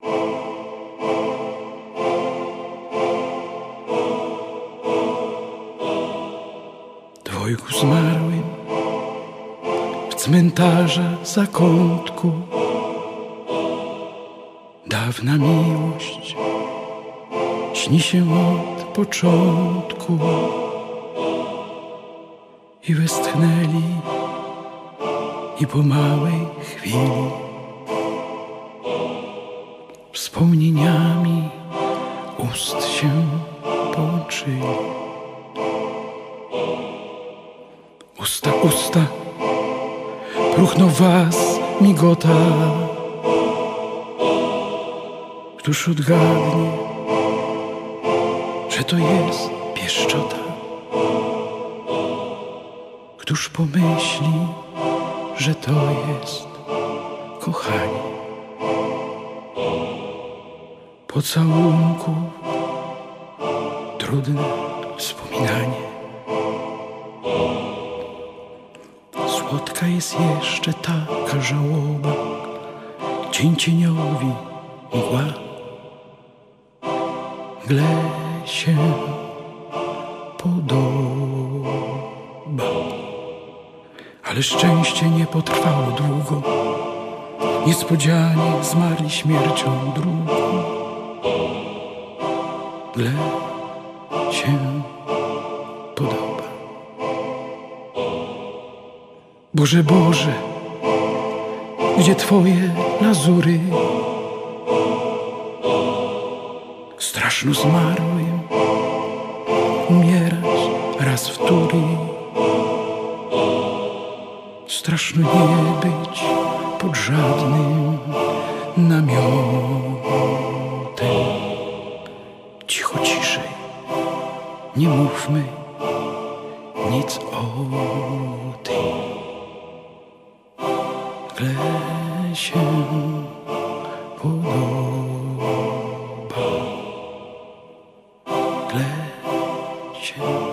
Dwojgu zmarłym w cmentarza zakątku, dawna miłość śni się od początku i westchnęli i po małej chwili wspomnieniami ust się połączyli. Usta, próchno was migota. Któż odgadnie, że to jest pieszczota? Któż pomyśli, że to jest kochanie? Pocałunków trudne wspominanie. Słodka jest jeszcze taka żałoba, cień cieniowi mgła. Mgle się podoba, ale szczęście nie potrwało długo. Niespodzianie zmarli śmiercią drugą. Mgle się podoba. Boże, Boże, gdzie Twoje lazury? Straszno zmarłym umierać raz wtóry. Straszno nie być pod żadnym namiotem. Cicho, ciszej, nie mówmy nic o tym. Mgle się podoba. Mgle się